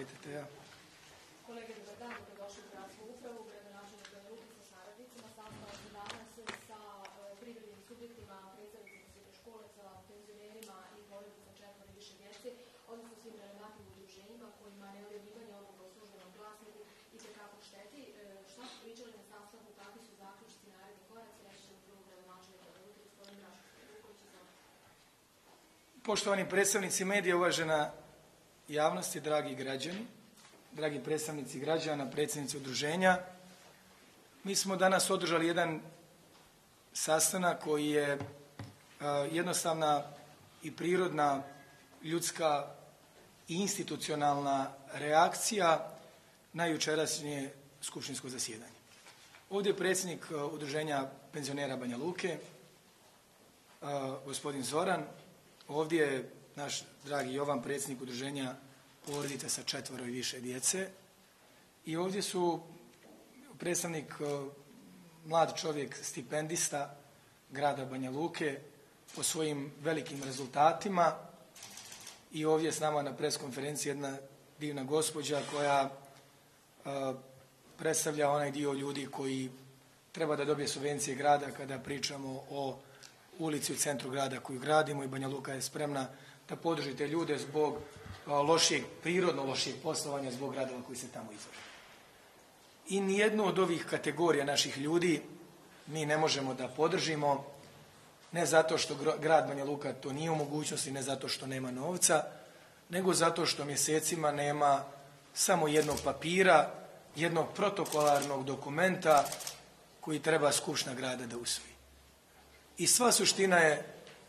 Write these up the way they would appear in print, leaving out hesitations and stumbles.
Ajde, te ja. Kolege, dobar dan, dobrodošli u gradsku upravu, gradonačelnik Banja Luke sa saradnicima, sastanak se danas sa privrednim subjektima, predstavnicima srednjoškolaca, penzionerima i porodica četvoro i više djece, odnosno svim relevantnim udruženjima kojima neobjavljivanje odluka u službenom glasniku itekako šteti. Šta su pričali na sastanku, kakvi su zaključci, naredni koraci, reći ćemo prvo gradonačelnik Banja Luke, gospodin Draško Stojiljković. Poštovani predstavnici medija, uvažena javnosti, dragi građani, dragi predstavnici građana, predsjednici udruženja, mi smo danas održali jedan sastanak koji je jednostavna i prirodna ljudska i institucionalna reakcija na jučerašnje skupštinsko zasjedanje. Ovdje je predsjednik udruženja penzionera Banja Luke, gospodin Zoran, ovdje je naš dragi Jovan, predsjednik udruženja porodice sa četvoro i više djece, i ovdje su predstavnik, mlad čovjek, stipendista grada Banja Luke po svojim velikim rezultatima, i ovdje s nama na pres konferenciji jedna divna gospođa koja predstavlja onaj dio ljudi koji treba da dobije subvencije grada kada pričamo o ulici u centru grada koju gradimo, i Banja Luka je spremna da podrži te ljude zbog prirodno lošijeg poslovanja, zbog radova koji se tamo izvrše. I nijednu od ovih kategorija naših ljudi mi ne možemo da podržimo, ne zato što grad Banja Luka to nije u mogućnosti, ne zato što nema novca, nego zato što mjesecima nema samo jednog papira, jednog protokolarnog dokumenta koji treba Skupština grada da usvoji. I sva suština je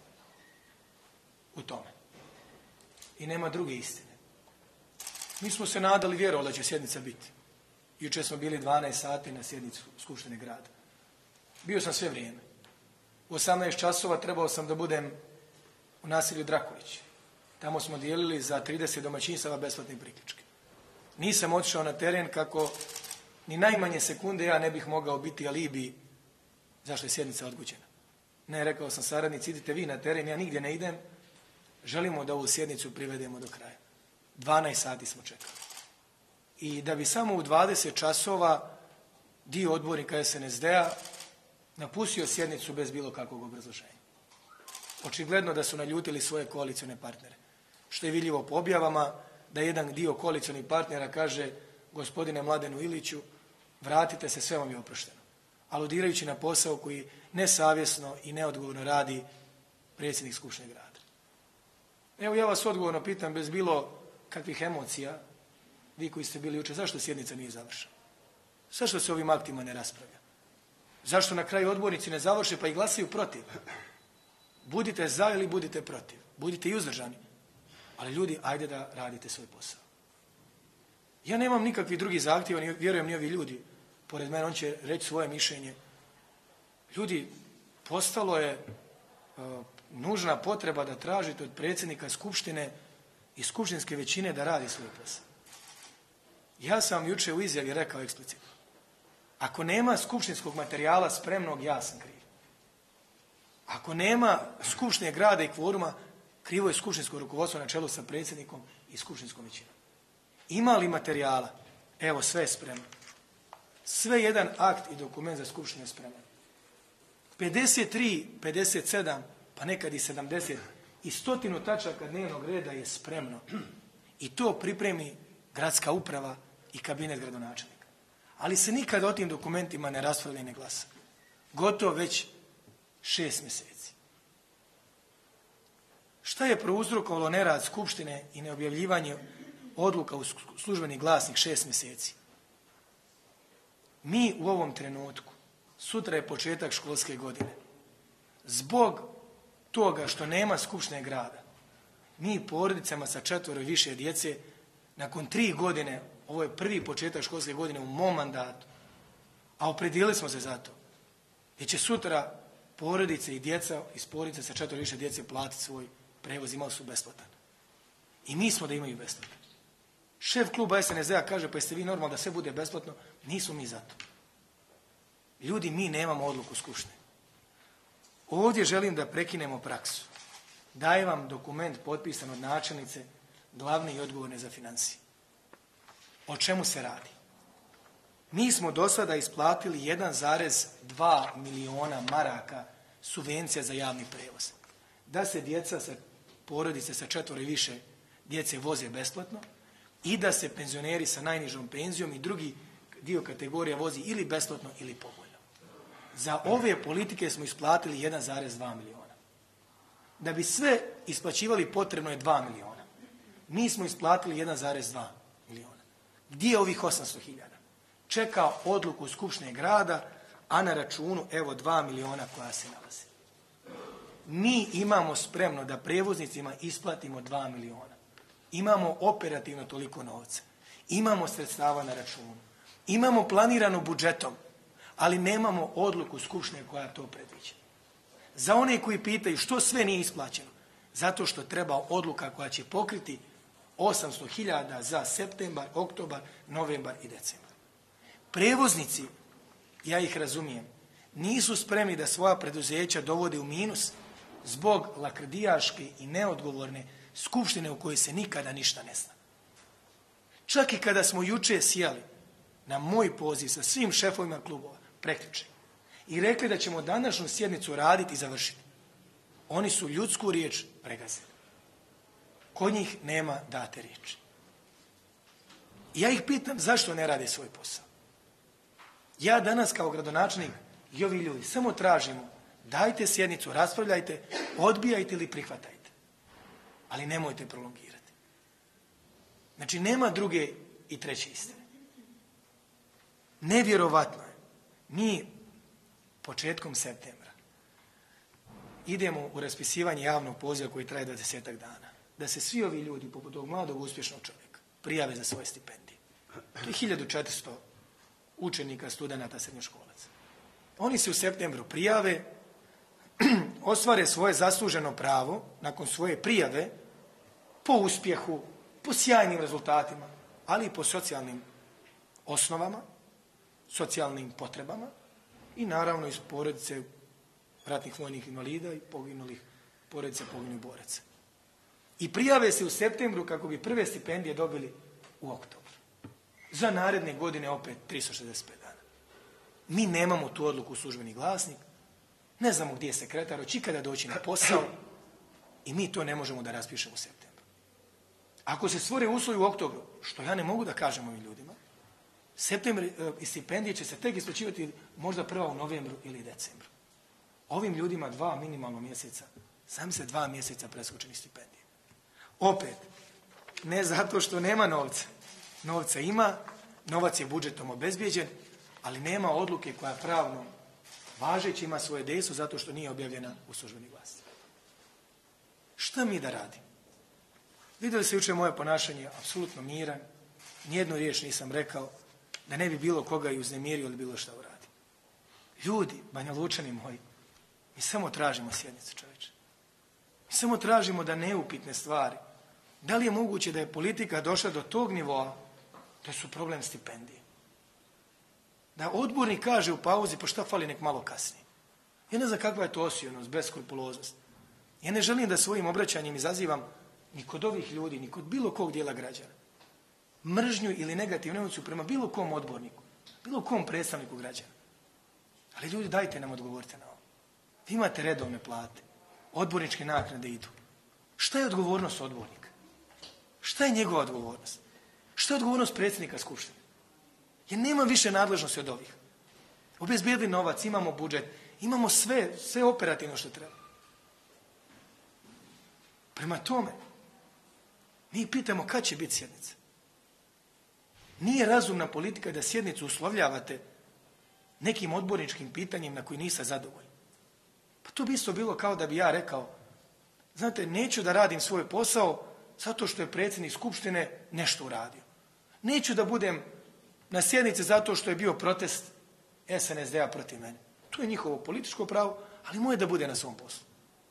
u tome. I nema druge istine. Mi smo se nadali, vjerovali da će sjednica biti. Jučer smo bili 12 sati na sjednicu Skupštine grada. Bio sam sve vrijeme. U 18 časova trebao sam da budem u naselju Draković. Tamo smo dijelili za 30 domaćinstava besplatne priključke. Nisam otišao na teren kako ni najmanje sekunde ja ne bih mogao biti alibi zašto je sjednica odgođena. Ne, rekao sam saradnici, idite vi na teren, ja nigdje ne idem, želimo da ovu sjednicu privedemo do kraja. 12 sati smo čekali. I da bi samo u 20 časova dio odbornika SNSD-a napustio sjednicu bez bilo kakvog obrazloženja. Očigledno da su naljutili svoje koalicione partnere. Što je vidljivo po objavama, da jedan dio koalicionih partnera kaže: gospodine Mladenu Iliću, vratite se, sve vam je oprošteno. Aludirajući na posao koji nesavjesno i neodgovorno radi predsjednik Skupštine grada. Evo, ja vas odgovorno pitam, bez bilo kakvih emocija, vi koji ste bili jučer, zašto sjednica nije završena? Zašto se ovim aktima ne raspravlja? Zašto na kraju odbornici ne završe pa i glasaju protiv? Budite za ili budite protiv. Budite i uzdržani. Ali ljudi, ajde da radite svoj posao. Ja nemam nikakvih drugih zahtjeva, vjerujem ni ovi ljudi pored mene, on će reći svoje mišljenje. Ljudi, postalo je nužna potreba da tražite od predsjednika Skupštine i skupštinske većine da radi svoj posao. Ja sam jučer u izjavi rekao eksplicitno: ako nema skupštinskog materijala spremnog, ja sam kriv. Ako nema skupštine grada i kvoruma, krivo je skupštinsko rukovodstvo na čelu sa predsjednikom i skupštinskom većinom. Ima li materijala? Evo, sve je spremno. Sve jedan akt i dokument za skupštinu je spreman. 53, 57, pa nekad i 70 i 100 tačaka dnevnog reda je spremno. I to pripremi gradska uprava i kabinet gradonačelnika. Ali se nikada o tim dokumentima ne raspravlja i ne glasa. Gotovo već 6 mjeseci. Šta je prouzrokovalo nerad Skupštine i neobjavljivanje odluka u službeni glasnik 6 mjeseci? Mi u ovom trenutku, sutra je početak školske godine, zbog toga što nema Skupštine grada, mi porodicama sa četvoro i više djece, nakon 3 godine, ovo je prvi početak školske godine u mom mandatu, a opredijelili smo se za to, jer će sutra porodice i djeca iz porodice sa četvoro i više djece platiti svoj prevoz, imali su besplatan. I mi smo da imaju besplatan. Šef kluba SNSD-a kaže: pa jeste vi normalno da sve bude besplatno? Nismo mi za to. Ljudi, mi nemamo odluku Skupštine. Ovdje želim da prekinemo praksu. Dajem vam dokument potpisan od načelnice, glavne i odgovorne za financije. O čemu se radi? Mi smo do sada isplatili 1,2 miliona maraka subvencija za javni prevoz. Da se djeca sa porodice sa 4 i više djece voze besplatno i da se penzioneri sa najnižom penzijom i drugi dio kategorija vozi ili besplatno ili povoljno. Za ove politike smo isplatili 1,2 miliona. Da bi sve isplaćivali potrebno je 2 miliona. Mi smo isplatili 1,2 miliona. Gdje je ovih 800.000? Čeka odluku Skupštine grada, a na računu evo 2 miliona koja se nalaze. Mi imamo spremno da prevoznicima isplatimo 2 miliona. Imamo operativno toliko novca. Imamo sredstava na računu. Imamo planirano budžetom, ali nemamo odluku Skupštine koja to predviđa. Za one koji pitaju što sve nije isplaćeno, zato što treba odluka koja će pokriti 800.000 za septembar, oktobar, novembar i decembar. Prevoznici, ja ih razumijem, nisu spremni da svoja preduzeća dovode u minus zbog lakrdijaške i neodgovorne skupštine u kojoj se nikada ništa ne zna. Čak i kada smo juče sjeli na moj poziv sa svim šefovima klubova, prekjuče, i rekli da ćemo današnju sjednicu raditi i završiti, oni su ljudsku riječ pregazili. Kod njih nema date riječi. Ja ih pitam zašto ne rade svoj posao. Ja danas kao gradonačelnik i ovi ljudi samo tražimo dajte sjednicu, raspravljajte, odbijajte ili prihvatajte. Ali nemojte prolongirati. Znači nema druge i treće istine. Nevjerovatno je. Mi početkom septembra idemo u raspisivanje javnog poziva koji traje 20 dana. Da se svi ovi ljudi, poput ovog mladog uspješnog čovjeka, prijave za svoje stipendije. To je 1400 učenika, studenata, srednjoškolaca. Oni se u septembru prijave, ostvare svoje zasluženo pravo nakon svoje prijave po uspjehu, po sjajnim rezultatima, ali i po socijalnim osnovama, socijalnim potrebama i naravno iz porodice ratnih vojnih invalida i poginulih porodica poginulih boraca. I prijave se u septembru kako bi prve stipendije dobili u oktobru. Za naredne godine opet 365 dana. Mi nemamo tu odluku u službeni glasnik, ne znamo gdje je sekretar, hoće ikada doći na posao i mi to ne možemo da raspišemo u septembru. Ako se stvore uslovi u oktobru, što ja ne mogu da kažem ovim ljudima, septembar i stipendije će se tek isplaćivati možda prva u novembru ili decembru. Ovim ljudima 2 minimalno mjeseca, sam se 2 mjeseca preskočenih stipendije. Opet, ne zato što nema novca. Novca ima, novac je budžetom obezbijeđen, ali nema odluke koja pravno važeći ima svoje dejstvo zato što nije objavljena u službeni glas. Šta mi da radimo? Vidjeli se jučer moje ponašanje, apsolutno miran, nijednu riječ nisam rekao, da ne bi bilo koga i uznemirio ili bilo šta uradio. Ljudi, Banja Lučani moji, mi samo tražimo sjednicu, čovječe. Mi samo tražimo da neupitne stvari. Da li je moguće da je politika došla do tog nivoa da su problem stipendije? Da odbornik kaže u pauzi, pa šta fali, nek malo kasnije. Ja ne znam kakva je to osionost, beskrupuloznost. Ja ne želim da svojim obraćanjem izazivam ni kod ovih ljudi, ni kod bilo kog dijela građana mržnju ili negativnu emociju prema bilo kom odborniku, bilo kom predstavniku građana. Ali ljudi, dajte nam odgovorite na ovo. Vi imate redovne plate, odborničke naknade idu. Šta je odgovornost odbornika? Šta je njegova odgovornost? Šta je odgovornost predsjednika Skupštine? Jer nema više nadležnosti od ovih. Obezbijedili novac, imamo budžet, imamo sve operativno što treba. Prema tome, mi pitamo kad će biti sjednica. Nije razumna politika da sjednicu uslovljavate nekim odborničkim pitanjem na koji niste zadovoljni. Pa to bi isto bilo kao da bi ja rekao, znate, neću da radim svoj posao zato što je predsjednik Skupštine nešto uradio. Neću da budem na sjednici zato što je bio protest SNSD-a protiv mene. To je njihovo političko pravo, ali moje da bude na svom poslu.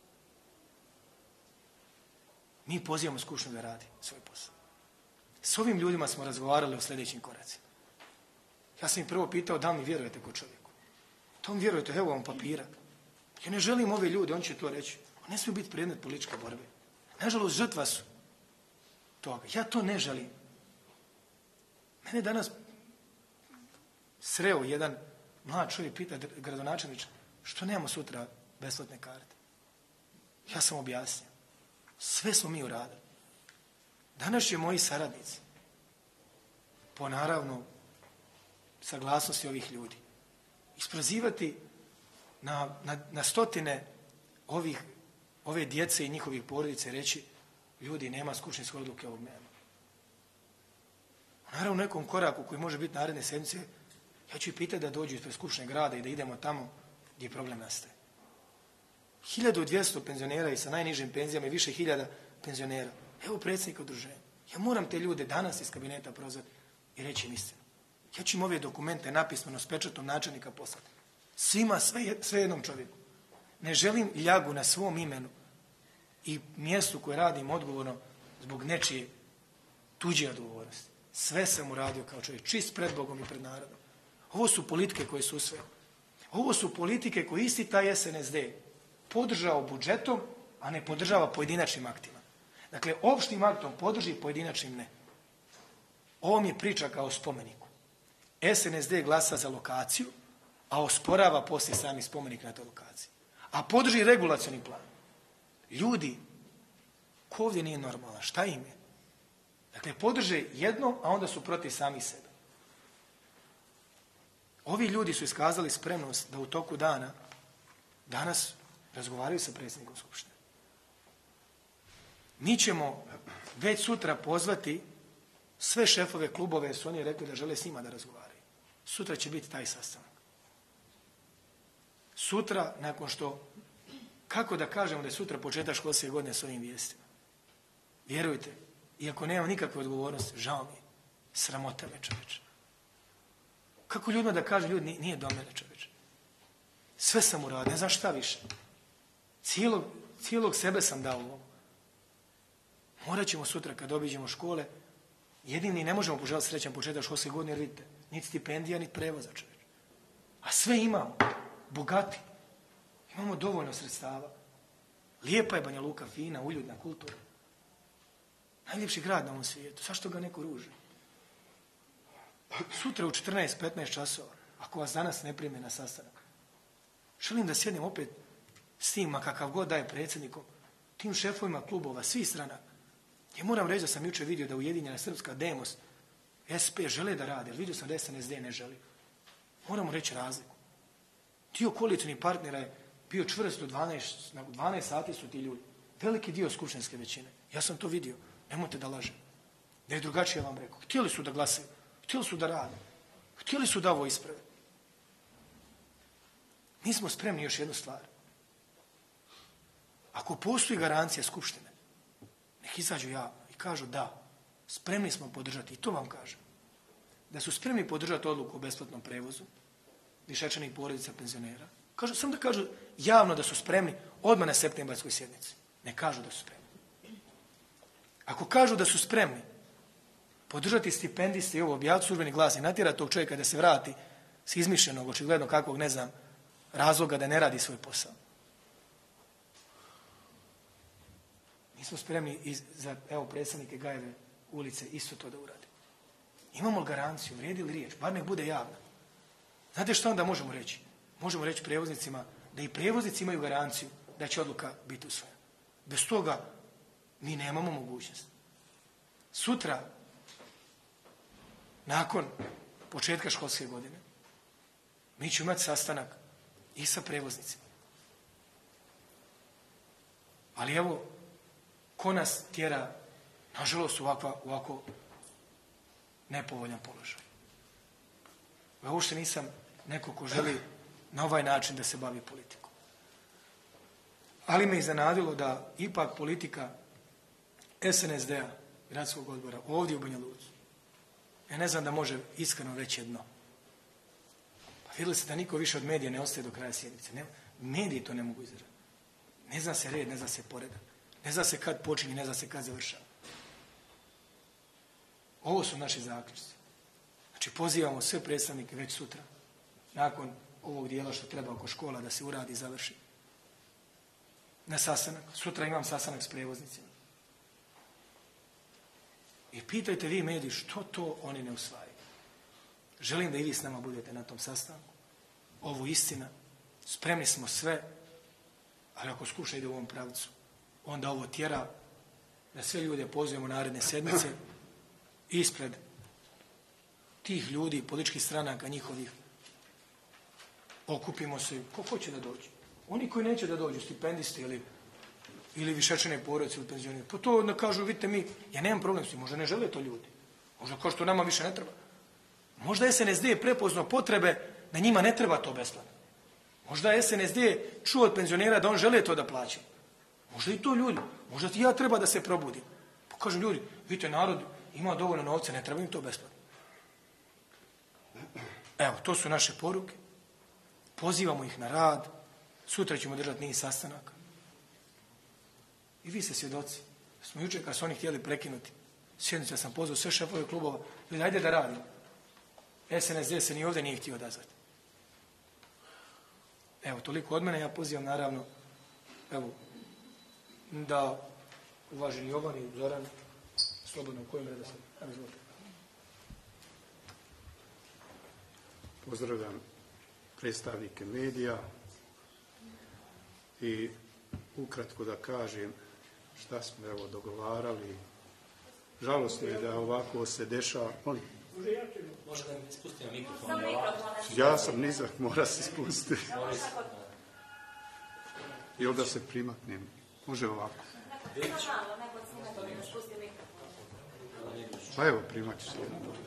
Mi pozivamo Skupštinu da radi svoj posao. S ovim ljudima smo razgovarali o sljedećim koracima. Ja sam ih prvo pitao da mi vjerujete ko čovjeku. To mi vjerujete, evo vam papira. Ja ne želim ove ljude, on će to reći. On ne smije biti predmet političke borbe. Nažalost, žrtva su toga. Ja to ne želim. Mene danas sreo jedan mlad čovjek, pita gradonačelniče, što nemamo sutra besplatne karte? Ja sam objasnio. Sve smo mi uradili. Danas će moji saradnici, po naravno saglasnosti ovih ljudi, isprozivati na stotine ove djece i njihovih porodice reći, ljudi, nema skupštinske odluke, ovog nema. Naravno, u nekom koraku koji može biti naredne sedmice, ja ću ih pitati da dođu ispred skupštine grada i da idemo tamo gdje problem nastaje. 1200 penzionera i sa najnižim penzijama i više hiljada penzionera. Evo predsjednika udruženja. Ja moram te ljude danas iz kabineta prozvati i reći im istinu. Ja ću im ove dokumente napismeno s pečatom načelnika poslati. Svima, sve jednom čovjeku. Ne želim ljagu na svom imenu i mjestu koje radim odgovorno zbog nečije tuđe odgovornosti. Sve sam uradio kao čovjek, čist pred Bogom i pred narodom. Ovo su politike koje su usvojene. Ovo su politike koje isti taj SNSD podržao budžetom, a ne podržava pojedinačnim aktima. Dakle, opštim aktom podrži, pojedinačnim ne. Ovo mi je priča kao spomeniku. SNSD glasa za lokaciju, a osporava poslije sami spomenik na toj lokaciji. A podrži regulacioni plan. Ljudi, ko ovdje nije normalan, šta im je? Dakle, podrže jedno, a onda su protiv sami sebe. Ovi ljudi su iskazali spremnost da u toku dana, danas razgovaraju sa predsjednikom skupštine. Mi ćemo već sutra pozvati sve šefove klubove, jer su oni rekli da žele s njima da razgovaraju. Sutra će biti taj sastanak. Sutra, nakon što, kako da kažemo da je sutra početak školske godine s ovim vijestima? Vjerujte, iako nemam nikakve odgovornosti, žao mi je, sramota me čoveče. Kako ljudima da kažem, ljudi, nije do mene čoveče. Sve sam uradio, ne znam šta više. Cijelog sebe sam dao ovom. Morat ćemo sutra kad obiđemo škole, jedini ne možemo poželjati srećan početak školske godine, jer vidite, niti stipendija, niti prevoza čoveče. A sve imamo, bogati. Imamo dovoljno sredstava. Lijepa je Banja Luka, fina, uljudna, kultura. Najljepši grad na ovom svijetu. Zašto ga neko ruži? Sutra u 14-15 časova, ako vas danas ne prime na sastanak, želim da sjednem opet s tim, kakav god daje predsjednikom, tim šefovima klubova, svih stranaka. Ja moram reći da sam jučer vidio da Ujedinjena Srpska, Demos, SP žele da rade, ali vidio sam da SNSD ne želi. Moramo reći razliku. Dio koalicijnih partnera je bio čvrsto 12 sati su ti ljudi. Veliki dio skupštinske većine. Ja sam to vidio. Nemojte da lažem. Da je drugačije vam rekao. Htjeli su da glasaju. Htjeli su da rade. Htjeli su da ovo isprave. Mi smo spremni još jednu stvar. Ako postoji garancija skupštine, nek izađu javno i kažu da, spremni smo podržati, i to vam kažem, da su spremni podržati odluku o besplatnom prevozu višečanih porodica penzionera. Samo da kažu javno da su spremni odmah na septembarskoj sjednici. Ne kažu da su spremni. Ako kažu da su spremni podržati stipendiste i ovo objaviti službeni glas i natjerati tog čovjeka da se vrati s izmišljenog, očigledno kakvog, ne znam, razloga da ne radi svoj posao. Mi smo spremni za, evo, predstavnike Gajeve ulice isto to da uradi. Imamo li garanciju, vrijedi li riječ, bar nek bude javna. Znate što onda možemo reći? Možemo reći prijevoznicima da i prijevoznici imaju garanciju da će odluka biti usvojena. Bez toga mi nemamo mogućnost. Sutra, nakon početka školske godine, mi ćemo imati sastanak i sa prijevoznicima. Ali evo, ko nas tjera, nažalost, ovako nepovoljan položaj. Ja uopšte nisam neko ko želi na ovaj način da se bavi politikom. Ali me iznenadilo da ipak politika SNSD-a, gradskog odbora, ovdje u Banja Luci, ja ne znam da može iskreno reći jedno. Pa vidjeli se da niko više od medija ne ostaje do kraja sjednice. Mediji to ne mogu izražati. Ne zna se red, ne zna se poredak. Ne zna se kad počinje, ne zna se kad završava. Ovo su naši zaključci. Znači, pozivamo sve predstavnike već sutra, nakon ovog dijela što treba oko škola da se uradi i završi, na sastanak. Sutra imam sastanak s prijevoznicima. I pitajte vi mediji što to oni ne usvajaju. Želim da i vi s nama budete na tom sastanku. Ovo istina. Spremni smo sve, ali ako skuša ide u ovom pravcu, onda ovo tjera da sve ljude pozovemo naredne sedmice ispred tih ljudi, političkih stranaka njihovih. Okupimo se, ko hoće da dođe. Oni koji neće da dođu, stipendisti ili višečane porodice ili penzioneri, pa to da kažu, vidite mi, ja nemam problem s tim, možda ne žele to ljudi. Možda kao što nama više ne treba. Možda SNSD je prepoznao potrebe da njima ne treba to besplatno. Možda SNSD čuo od penzionera da on žele to da plaća. Možda i to ljudi. Možda i ja treba da se probudim. Pa kažem ljudi, vidite, narod ima dovoljno novca, ne treba im to besplatno. Evo, to su naše poruke. Pozivamo ih na rad. Sutra ćemo držati niz sastanaka. I vi ste svjedoci. Smo jučer kad su oni htjeli prekinuti sjednicu, ja sam pozvao sve šefove klubova. Ljudi, ajde da radimo. SNSD se ni ovdje nije htio odazvati. Evo, toliko od mene. Ja pozivam naravno, evo, da uvaženi Jovan i Zoran, slobodno u kojem redu sam. Izvolite. Pozdravljam predstavnike medija i ukratko da kažem šta smo evo dogovarali. Žalostno je da ovako se dešava. Molim. Može da mi spustimo mikrofon? Ja sam nizak, mora se spustiti. Ili da se primaknem. Može ovako. Pa evo, primaću se.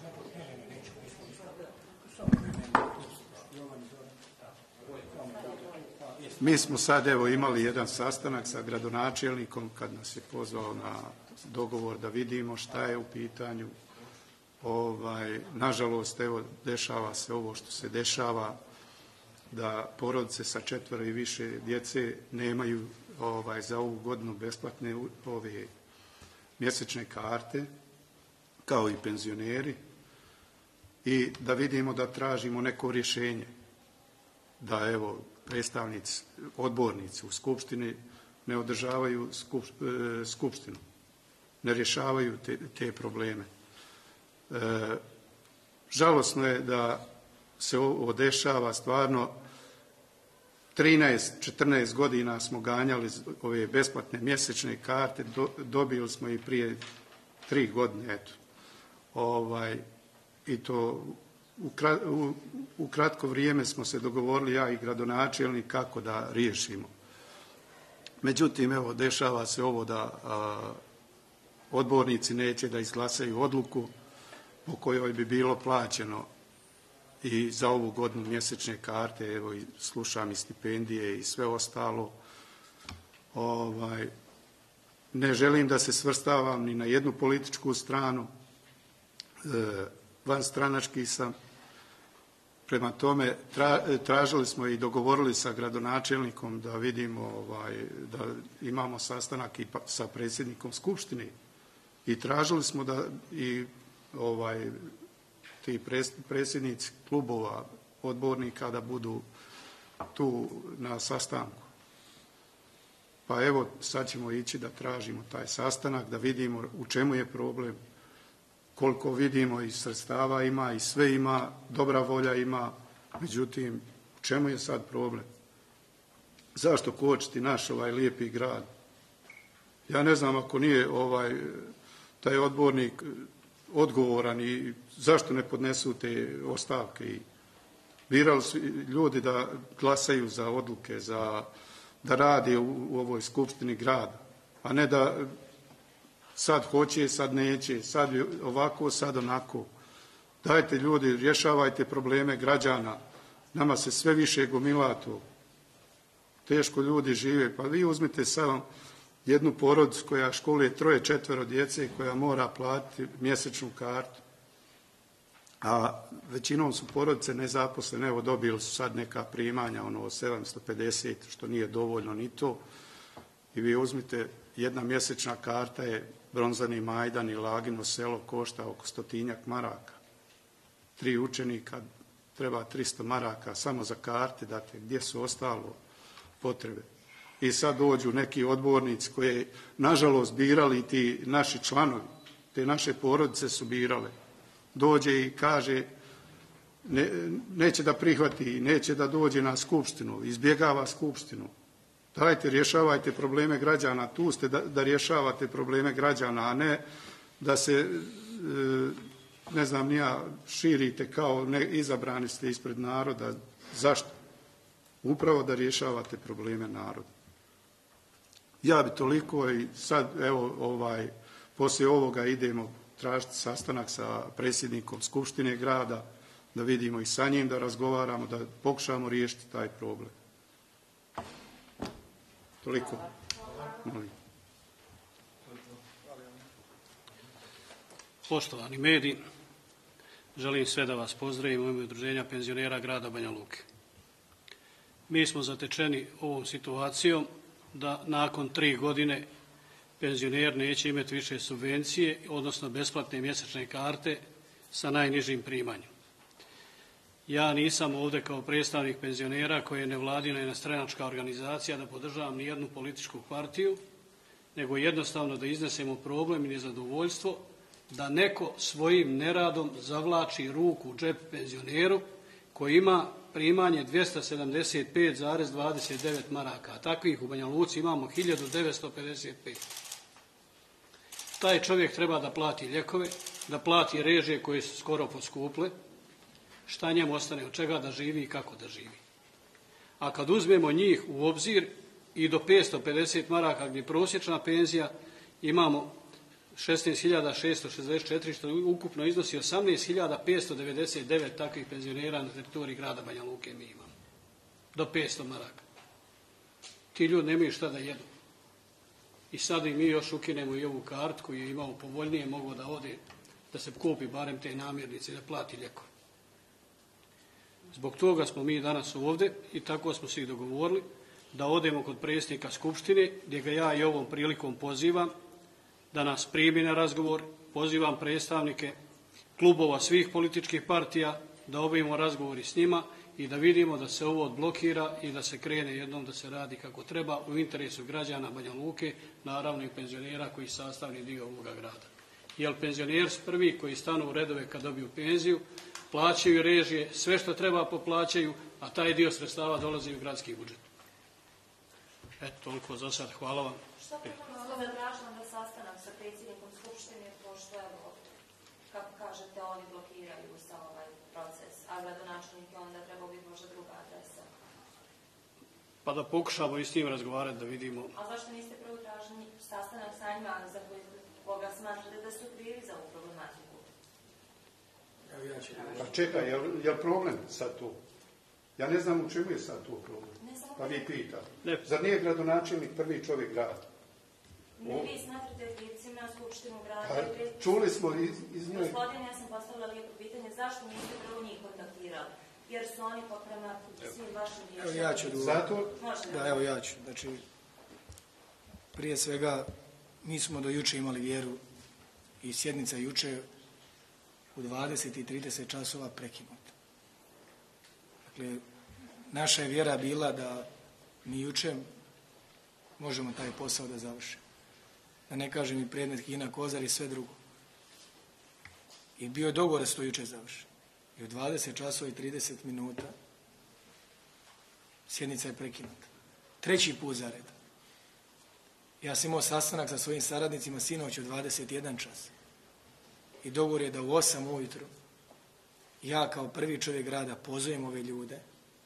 Mi smo sad evo imali jedan sastanak sa gradonačelnikom kad nas je pozvao na dogovor da vidimo šta je u pitanju. Nažalost, evo, dešava se ovo što se dešava, da porodice sa 4 i više djece nemaju za ovu godinu besplatne ove mjesečne karte, kao i penzioneri, i da vidimo da tražimo neko rješenje. Da, evo, predstavnici, odbornici u skupštini ne održavaju skupštinu, ne rješavaju te probleme. Žalosno je da se ovo dešava stvarno. 13-14 godina smo ganjali ove besplatne mjesečne karte, dobili smo i prije 3 godine, eto. I to u kratko vrijeme smo se dogovorili, ja i gradonačelnik, kako da riješimo. Međutim, evo, dešava se ovo da odbornici neće da izglasaju odluku po kojoj bi bilo plaćeno i za ovu godinu mjesečne karte, evo, i slušam i stipendije i sve ostalo. Ne želim da se svrstavam ni na jednu političku stranu, vanstranački sam. Prema tome, tražili smo i dogovorili sa gradonačelnikom da vidimo, da imamo sastanak i sa predsjednikom skupštine, i tražili smo da i ti predsjednici klubova odbornika da budu tu na sastanku. Pa evo, sad ćemo ići da tražimo taj sastanak, da vidimo u čemu je problem. Koliko vidimo i sredstava ima i sve ima, dobra volja ima, međutim, u čemu je sad problem? Zašto kočiti naš lijepi grad? Ja ne znam, ako nije taj odbornik odgovoran, i zašto ne podnesu te ostavke. I birali su ljudi da glasaju za odluke, da rade u ovoj skupštini grada, a ne da sad hoće, sad neće, sad ovako, sad onako. Dajte ljudi, rješavajte probleme građana. Nama se sve više gomila to. Teško ljudi žive. Pa vi uzmite samo jednu porodicu koja školuje 3-4 djece, koja mora platiti mjesečnu kartu. A većinom su porodice nezaposlene. Evo, dobili su sad neka primanja, 750, što nije dovoljno ni to. I vi uzmite, jedna mjesečna karta je Bronzani Majdan i Lagino selo, košta oko 100 maraka. 3 učenika treba 300 maraka samo za karte, dakle, gdje su ostalo potrebe. I sad dođu neki odbornici koje, nažalost, birali ti naši članovi, te naše porodice su birale. Dođe i kaže, neće da prihvati, neće da dođe na skupštinu, izbjegava skupštinu. Dajte, rješavajte probleme građana, tu ste da rješavate probleme građana, a ne da se, ne znam ni ja, širite kao izabrani ste ispred naroda. Zašto? Upravo da rješavate probleme naroda. Ja bi toliko i sad, evo, poslije ovoga idemo tražiti sastanak sa predsjednikom Skupštine grada, da vidimo i sa njim, da razgovaramo, da pokušamo riješiti taj problem. Toliko. Molim. Poštovani mediji, želim sve da vas pozdravim u ime Udruženja penzionera grada Banja Luke. Mi smo zatečeni ovom situacijom da nakon 3 godine penzioner neće imati više subvencije, odnosno besplatne mjesečne karte sa najnižim primanjem. Ja nisam ovdje kao predstavnik penzionera koji je nevladina i nestranačka organizacija da podržavam nijednu političku partiju, nego jednostavno da iznesemo problem i nezadovoljstvo da neko svojim neradom zavlači ruku u džep penzioneru koji ima primanje 275,29 maraka, a takvih u Banja Luci imamo 1955. Taj čovjek treba da plati lijekove, da plati režije koje su skoro poskuple, šta njemu ostane, od čega da živi i kako da živi. A kad uzmemo njih u obzir i do 550 maraka gdje prosječna penzija imamo 16.664, što ukupno iznosi 18.599 takvih penzionera na teritoriji grada Banja Luke mi imamo. Do 500 maraka. Ti ljudi nemaju šta da jedu. I sad i mi još ukinemo i ovu kartu koju je imao povoljnije, mogao da ode, da se kupi barem te namirnice i da plati lijekove. Zbog toga smo mi danas ovdje i tako smo se i dogovorili da odemo kod predsjednika Skupštine, gdje ga ja i ovom prilikom pozivam da nas primi na razgovor, pozivam predstavnike klubova svih političkih partija, da obavimo razgovori s njima i da vidimo da se ovo odblokira i da se krene jednom da se radi kako treba u interesu građana Banja Luke, naravno i penzionera koji su sastavni dio ovoga grada. Jer penzioneri su prvi koji stanu u redove kad dobiju penziju, plaćaju režije, sve što treba poplaćaju, a taj dio sredstava dolazi u gradski budžet. Eto, toliko za sad. Hvala vam. Što bi vam zatražila da sastanak sa predsjednikom Skupštine, pošto evo, kako kažete, oni blokiraju sa ovaj proces, a gradonačelnik je onda trebao biti možda druga adresa? Pa da pokušamo i s njim razgovarati, da vidimo. A zašto niste prvo tražili sastanak sa njima za koga smatrate da su krivi za ovu problematiku? Pa čekaj, je problem sad tu? Ja ne znam u čemu je sad tu problem. Pa vi pitate. Zar nije gradonačelnik prvi čovjek grada? Ne, vi smatrate krivcima na Skupštinu grada. Pa, čuli smo iz njoj. Gospodine, ja sam postavila lijepo pitanje, zašto niste prvo njih kontaktirali? Jer su oni pa prema svim vašim riječima. Evo ja ću evo ja ću. Znači, prije svega, mi smo do juče imali vjeru i sjednica juče u 20 i 30 časova prekinuta. Dakle, naša je vjera bila da mi juče možemo taj posao da završimo. Da ne kažem i predmet Kina Kozar i sve drugo. I bio je dogovor da se to juče završi. I u 20 časova i 30 minuta sjednica je prekinuta. 3. put za red. Ja sam imao sastanak sa svojim saradnicima sinoć u 21 čas. I dogovor je da u 8 ujutru ja kao prvi čovjek grada pozovem ove ljude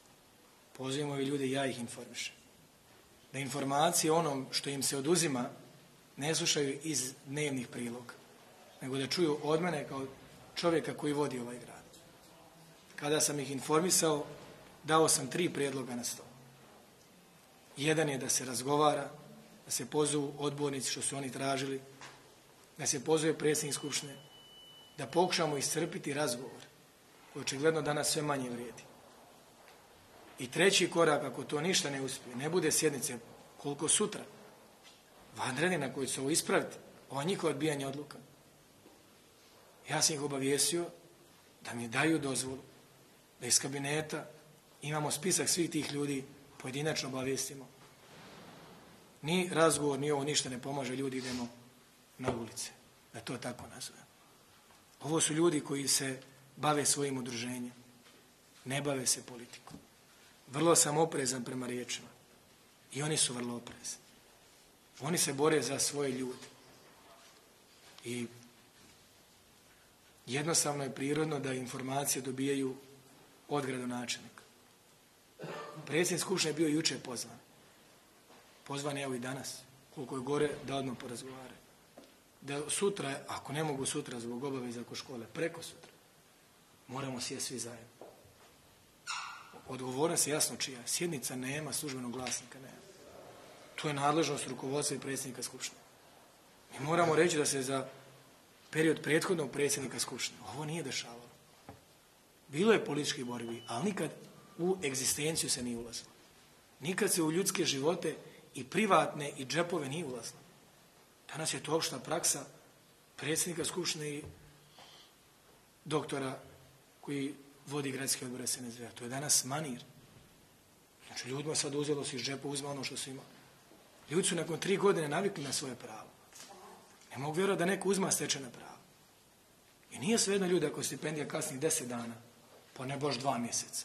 i ja ih informišem. Da informacije o onom što im se oduzima ne slušaju iz dnevnih priloga, nego da čuju od mene kao čovjeka koji vodi ovaj grad. Kada sam ih informisao, dao sam 3 prijedloga na stol. Jedan je da se razgovara, da se pozovu odbornici što su oni tražili, da se pozove predsjednik Skupštine, da pokušamo iscrpiti razgovor, koji očigledno danas sve manje vrijedi. I 3. korak, ako to ništa ne uspije, ne bude sjednice koliko sutra, vanredni na koji će ovo ispraviti, ovo njihovo odbijanje odluka. Ja sam ih obavijestio da mi daju dozvolu, da iz kabineta imamo spisak svih tih ljudi, pojedinačno obavijestimo. Ni razgovor, ni ovo ništa ne pomaže, ljudi idemo na ulice, da to tako nazovem. Ovo su ljudi koji se bave svojim udruženjem. Ne bave se politikom. Vrlo sam oprezan prema riječima. I oni su vrlo oprezni. Oni se bore za svoje ljude. I jednostavno je prirodno da informacije dobijaju od gradonačelnika. Predsjednik Skupštine je bio jučer pozvan. Pozvan je evo i danas. Koliko je gore, da odmah porazgovara. Da sutra, ako ne mogu sutra zbog obaveza oko škole, preko sutra, moramo sjesti svi zajedno. Odgovornost je jasno čija. Sjednica nema, službenog glasnika nema. To je nadležnost rukovodstva i predsjednika Skupštine. Mi moramo reći da se za period prethodnog predsjednika Skupštine ovo nije dešavalo. Bilo je političkih borbi, ali nikad u egzistenciju se nije ulazilo. Nikad se u ljudske živote i privatne i džepove nije ulazilo. Danas je to opšta praksa predsjednika Skupštine i doktora koji vodi gradski odbor SNSD-a. To je danas manir. Znači, ljudima sad uzelo se iz džepa, uzma ono što su imali. Ljudi su nakon 3 godine navikli na svoje pravo. Ne mogu vjerovati da neko uzma stečena prava. I nije svejedno ljudi ako stipendija kasni 10 dana, pa ne baš 2 mjeseca.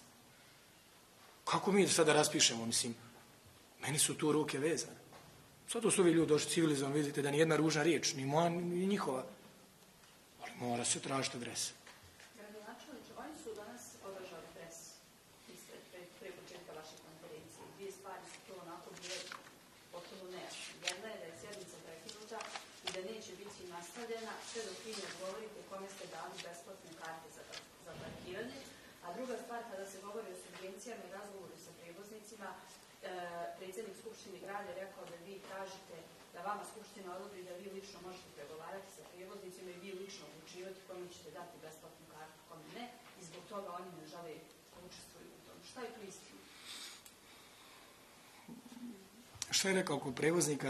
Kako mi sada raspišemo, mislim, meni su tu ruke vezane. Sada su ovi ljudi došli civilizovano, vidite da nijedna ružna riječ, ni moja, ni njihova. Ali mora se tražiti adrese. Gradonačelniče, oni su danas održali pres pre početka vaše konferencije. 2 stvari su to onako bile potpuno nejasne. Jedna je da je sjednica prekinuta i da neće biti nastavljena sve dok vi ne govorite kome ste dali besplatne karte za parkiranje. A druga stvar, kada se govori o subvencijama i razgovoru sa prevoznicima, predsjednik Skupštine grada je rekao da vi tražite da vama Skupština odobri da vi lično možete pregovarati sa prevoznicima i vi lično odlučivati kome ćete dati besplatnu kartu, kome ne, i zbog toga oni ne žele da učestvuju u tom. Šta je to istina? Šta je rekao kod prevoznika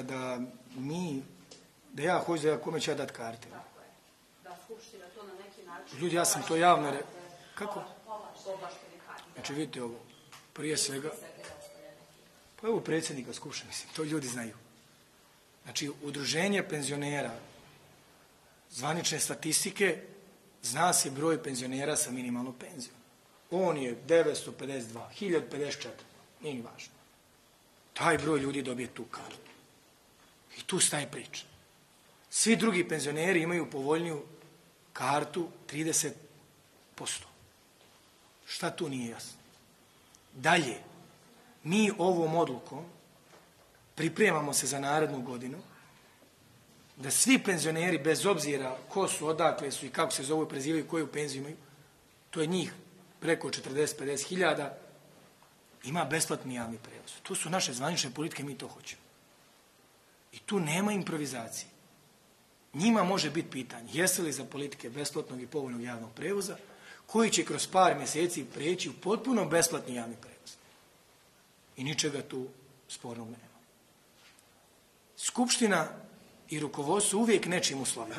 da ja hoću da kome ću ja dati karte? Tako je. Da Skupština to na neki način... Ljudi, ja sam to javno rekao. Kako? Ovlašteni karte. Znači, vidite ovo, prije svega... Pa evo predsjednika Skupštine, mislim, to ljudi znaju. Znači, udruženje penzionera, zvanične statistike, zna se broj penzionera sa minimalnom penzijom. On je 952, 1054, nije ni važno. Taj broj ljudi dobije tu kartu. I tu staje priča. Svi drugi penzioneri imaju povoljniju kartu 30%. Šta tu nije jasno? Dalje, mi ovom odlukom pripremamo se za narednu godinu da svi penzioneri, bez obzira ko su, odakle su i kako se zovu, prezivaju, koju penziju imaju, to je njih preko 40-50 hiljada, ima besplatni javni prevoz. To su naše zvanične politike, mi to hoćemo. I tu nema improvizacije. Njima može biti pitanje, jeste li za politike besplatnog i povoljnog javnog prevoza, koji će kroz par mjeseci preći u potpuno besplatni javni prevoz. I ničega tu spornog nema. Skupština i rukovodstvo uvijek nečim uslovljaju.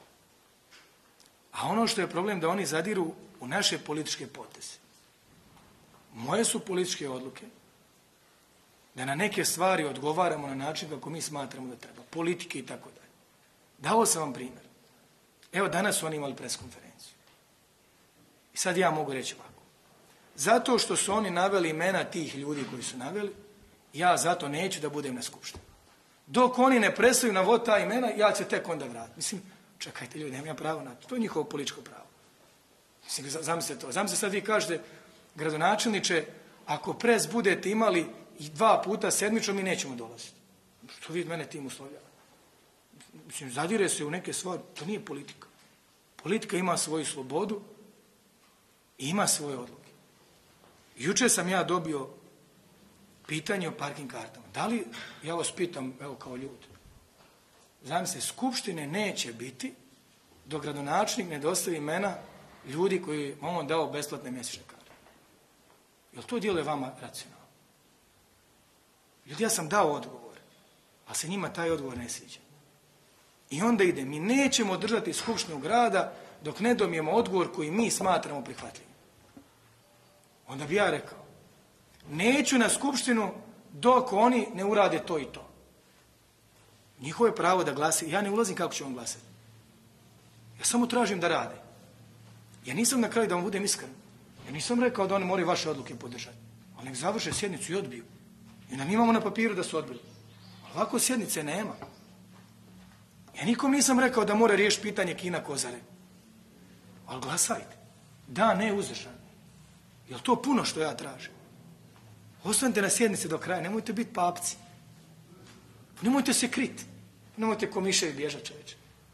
A ono što je problem da oni zadiru u naše političke poteze. Moje su političke odluke da na neke stvari odgovaramo na način kako mi smatramo da treba. Politike i tako dalje. Dao sam vam primjer. Evo danas su oni imali preskonferenciju. I sad ja mogu reći ovako. Zato što su oni naveli imena tih ljudi koji su naveli, ja zato neću da budem na skupštini. Dok oni ne prestaju navoditi ta imena, ja ću tek onda vratiti. Mislim, čekajte ljudi, nemam pravo na to. To je njihovo političko pravo. Mislim, zamislite to. Zamislite sad vi kažete, gradonačelniče, ako pres budete imali i 2 puta sedmično, mi nećemo dolaziti. Što vi mene tim uslovljava? Mislim, zadire se u neke stvari. To nije politika. Politika ima svoju slobodu i ima svoje odluke. Jučer sam ja dobio pitanje o parking kartama. Da li, ja vas pitam, evo kao ljudi, zamislite, skupštine neće biti dok gradonačelnik ne dostavi imena ljudi koji on dao besplatne mjesečne karte. Jel to djeluje vama racionalno? Ljudi, ja sam dao odgovor, a se njima taj odgovor ne sviđa. I onda ide, mi nećemo održati skupštinu grada dok ne dobijemo odgovor koji mi smatramo prihvatljivim. Onda bi ja rekao, neću na skupštinu dok oni ne urade to i to. Njihovo je pravo da glasi, ja ne ulazim kako će on glasati. Ja samo tražim da rade. Ja nisam na kraju, da vam budem iskren, Ja nisam rekao da oni moraju vaše odluke podržati, ali nek završe sjednicu i odbiju. I nam imamo na papiru da su odbili. Ali ovako sjednice nema. Ja nikom nisam rekao da mora riješiti pitanje Kina Kozare. Ali glasajte. Da, ne, uzdržan. Je li to puno što ja tražim? Ostanite na sjednici do kraja, nemojte biti papci. Nemojte se kriti. Nemojte ko miševi bježat, čoveče.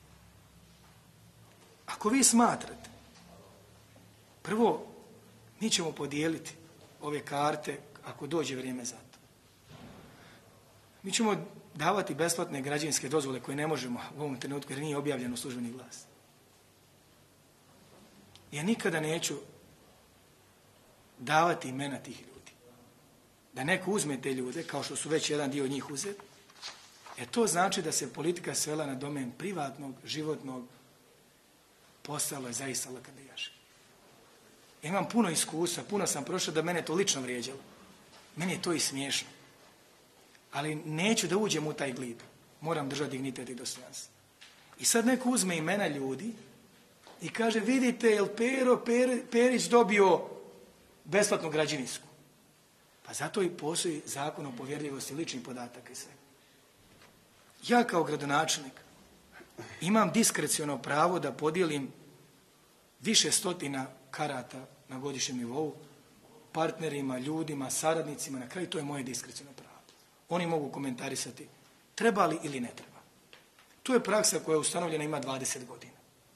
Ako vi smatrate, prvo, mi ćemo podijeliti ove karte ako dođe vrijeme za to. Mi ćemo davati besplatne građevinske dozvole koje ne možemo u ovom trenutku jer nije objavljeno u službeni glas. Ja nikada neću davati imena tih ljudi. Da neko uzme te ljude, kao što su već jedan dio njih uzeti, to znači da se politika svela na domen privatnog, životnog, postalo je zaista lakadajaši. Ja imam puno iskustva, puno sam prošao da mene to lično vrijeđalo. Meni je to i smiješno. Ali neću da uđem u taj glib. Moram držati dignitet i dostojanstvo. I sad neko uzme imena ljudi i kaže, vidite, je li Perić dobio besplatnu građevinsku? Pa zato i postoji zakon o povjerljivosti ličnih podataka i sve. Ja kao gradonačelnik imam diskreciono pravo da podijelim više stotina karata na godišnjem nivou partnerima, ljudima, saradnicima, na kraju to je moje diskreciono pravo. Oni mogu komentarisati treba li ili ne treba. To je praksa koja je ustanovljena ima 20 godina.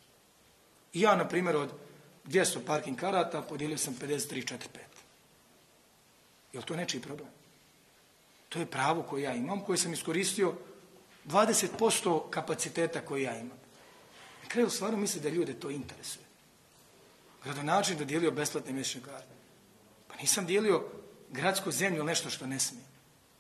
I ja, na primjer, od 200 parking karata podijelio sam 53, 4, 5. Je li to nečiji problem? To je pravo koje ja imam, koje sam iskoristio 20% kapaciteta koje ja imam. Na kraju stvarno misle da ljude to interesuje. Gradonačelnik da dijelio besplatne mjesečne karte. Pa nisam dijelio gradsku zemlju nešto što ne smije.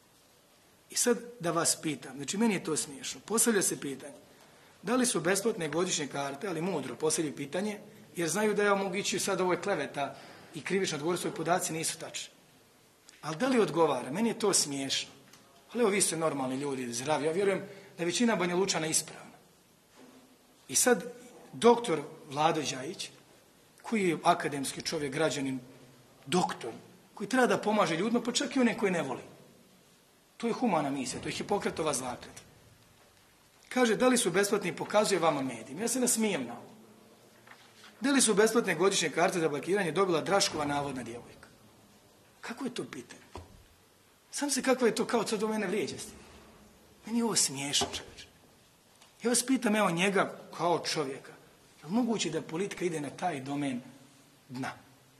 I sad da vas pitam, znači meni je to smiješno. Postavlja se pitanje, da li su besplatne godišnje karte, ali mudro postavljaju pitanje, jer znaju da ja mogu ići sad ovo je kleveta i krivično odgovoriti, svoji podaci nisu tačni. Ali da li odgovara? Meni je to smiješno. Ali evo vi ste normalni ljudi, zdravi. Ja vjerujem da je većina Banja Lučana ispravna. I sad doktor Vlado Đajić, koji je akademski čovjek, građanin, doktor, koji treba da pomaže ljudima, pa čak i one koje ne voli. To je humana misija, to je Hipokratova zakletva. Kaže, da li su besplatni, pokazuje vama medijima. Ja se nasmijem na ovo. Da li su besplatne godišnje karte za blokiranje dobila Draškova navodna djevojka? Kako je to pitanje? Sam se kakva je to kao sad do mene vrijeđasti. Meni je ovo smiješno, čovječe. Ja vas pitam, evo njega kao čovjeka, je li moguće da politika ide na taj domen dna?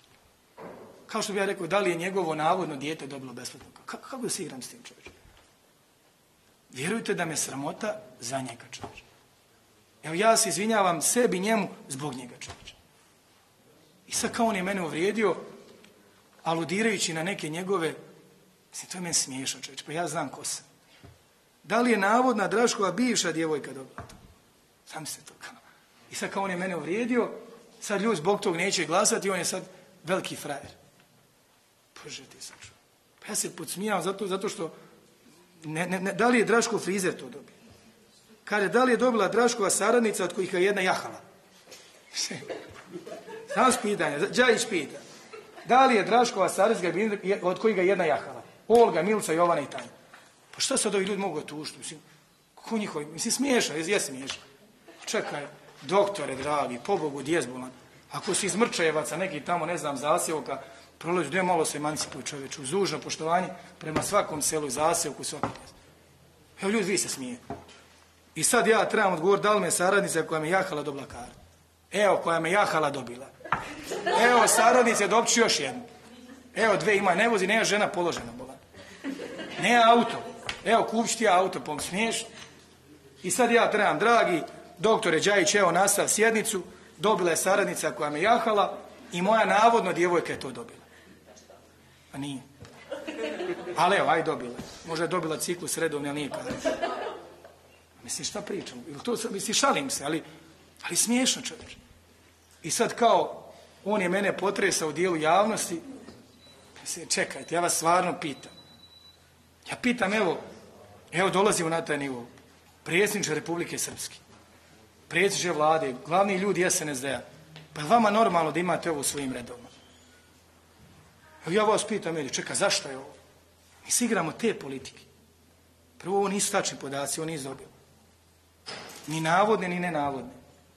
Kao što bi ja rekao, da li je njegovo navodno dijete dobilo besplatno? Kako da se igram s tim, čovječe? Vjerujte da me sramota za njega, čovječe. Evo ja se izvinjavam sebi, njemu, zbog njega, čovječe. I sad kao on je mene uvrijedio, aludirajući na neke njegove, mislim, to je meni smiješno, čovječe, pa ja znam ko sam. Da li je navodna Draškova bivša djevojka dobila to? Sam se to kao. I sad kao on je mene uvrijedio, sad ljudi zbog tog neće glasati i on je sad veliki frajer. Bože ti sam čo. Pa ja se podsmijavam zato što da li je Draško frizer to dobio? Kaže, da li je dobila Draškova saradnica od kojih je jedna jahala? Znam s pitanja, Đajić pita. Da li je Draškova saradnica od kojih je jedna jahala? Olga, Milica, Jovana i Tanja. Pa šta sad ovi ljudi mogu tužiti? Mislim, kako njihovi? Mislim, smiješno, je smiješno. Čekaj, doktore, dragi, pobogu, djezbolan. Ako si iz Mrčajevaca, neki tamo, ne znam, zaseoka, prolazi, gdje malo se emancipuju čovječu, uz dužno poštovanje prema svakom selu i zaseoku, svakom mjestu. Evo ljudi, vi se smije. I sad ja trebam odgovoriti da li me saradnica koja me jahala dobila kartu. Evo, koja me jahala dobila. Evo, saradnica je dobit ću još jednu. Evo, dve ima, ne vozi, nema žena položena, bolan. Nema auto. Evo, kupit ću ti auto, smiješno. I sad ja trebam, dragi doktore Đajić, evo, nastav sjednicu, dobila je saradnica koja me jahala i moja navodno djevojka je to dobila. A nije. Ali evo, aj dobila. Možda je dobila ciklus redovni, ali nije kada. Mislim, šta pričam? Mislim, šalim se, ali smiješno, čovječ. I sad kao, on je mene potresao u dijelu javnosti. Mislim, čekajte, ja vas stvarno pitam. Ja pitam, evo dolazimo na taj nivo. Predsjedniče Republike Srpske, predsjedniče vlade, glavni ljudi SNSD-a. Pa je vama normalno da imate ovo u svojim redovima? Evo ja vas pitam, čeka, zašto je ovo? Mi se igramo te politike. Prvo, ovo nisu tačni podaci, ovo nisu dobili. Ni navodne, ni nenavodne.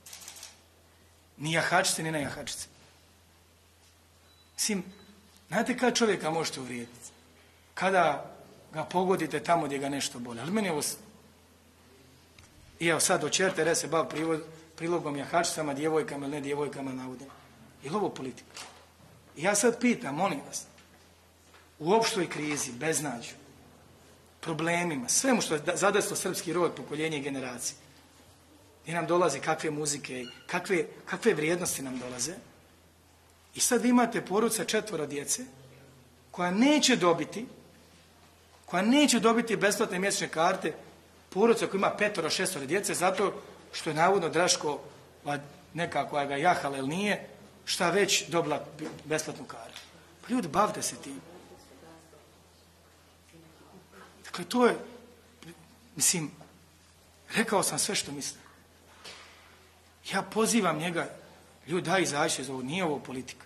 Ni jahačice, ni nejahačice. Mislim, znate kada čovjeka možete uvrijediti? Kada ga pogodite tamo gdje ga nešto boli. Ali meni ovo... I evo sad od čertere se bav prilogom jahačicama, djevojkama ili ne djevojkama navodima. Je li ovo politika? I ja sad pitam, molim vas, u opštoj krizi, beznađu, problemima, svemu što je zadeslo srpski rod, pokoljenje i generacije, gdje nam dolaze kakve muzike, kakve vrijednosti nam dolaze, i sad vi imate porodca 4 djece koja neće dobiti besplatne mjesečne karte, porodca koja ima 5, 6 djece, zato što je navodno Draško, neka koja ga jahala ili nije, šta već dobila besplatnu kartu. Pa ljudi, bavite se tim. Dakle, to je, mislim, rekao sam sve što mislim. Ja pozivam njega, ljudi, daj izaći iz ovog, nije ovo politika.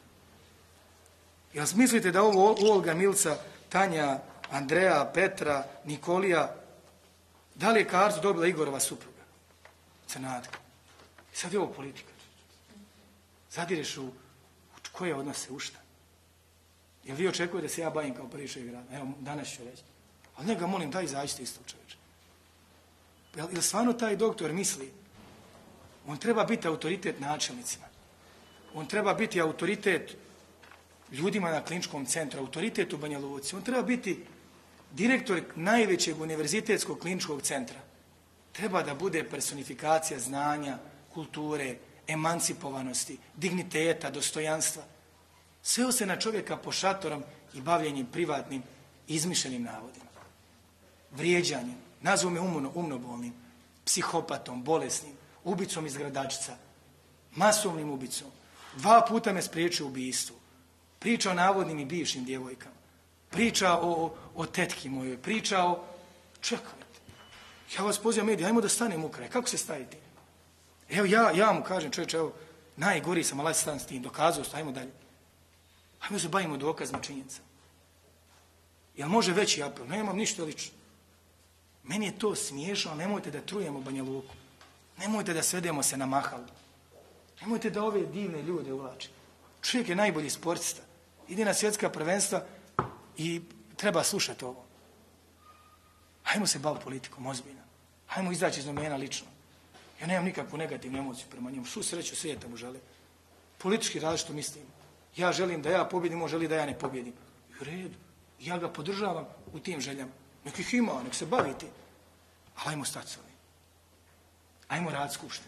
Jel mislite da ovo Olga, Milca, Tanja, Andreja, Petra, Nikolija, da li je kartu dobila Igorova supruga? Crnatka. I sad je ovo politika. Zadireš u koje odnose, u šta? Jel vi očekujete da se ja bavim kao prvi šef grada? Evo, danas ću reći. Ali njega molim, daj izađite isto čovječe. Jel stvarno taj doktor misli, on treba biti autoritet načelnicima. On treba biti autoritet ljudima na kliničkom centru, autoritet u Banja Luci. On treba biti direktor najvećeg univerzitetskog kliničkog centra. Treba da bude personifikacija znanja, kulture, emancipovanosti, digniteta, dostojanstva. Sveo se na čovjeka po šatorom i bavljenjem privatnim, izmišljenim navodima. Vrijeđanjem, nazvu me umnobolnim, psihopatom, bolesnim, ubicom iz Gradačica, masovnim ubicom. 2 puta me spriječio ubijstvu. Priča o navodnim i bivšim djevojkama. Priča o tetki mojoj. Priča o... Čekajte. Ja vas pozivam mediji, ajmo da stanemo u kraj. Kako se stavite? Evo ja mu kažem, čovječe, evo, najgori sam, ali stan s tim, dokazao se, ajmo dalje. Ajmo se bavimo dokaznim činjenicama. Jel može veći apel? Nemam ništa lično. Meni je to smiješno, ali nemojte da trujemo Banja Luku. Nemojte da svedemo se na mahalu. Nemojte da ove divne ljude uvlačimo. Čovjek je najbolji sportista. Ide na svjetska prvenstva i treba slušati ovo. Hajmo se baviti politikom, ozbiljno. Hajmo izaći iz domena lično. Ja nemam nikakvu negativnu emociju prema njemu. Svu sreću svijeta mu želim. Politički različito mislim. Ja želim da ja pobjedim, on želi da ja ne pobjedim. I u redu. Ja ga podržavam u tim željama. Nek ih ima, nek se baviti. Ali ajmo stati s ovim. Ajmo rad skupštinu.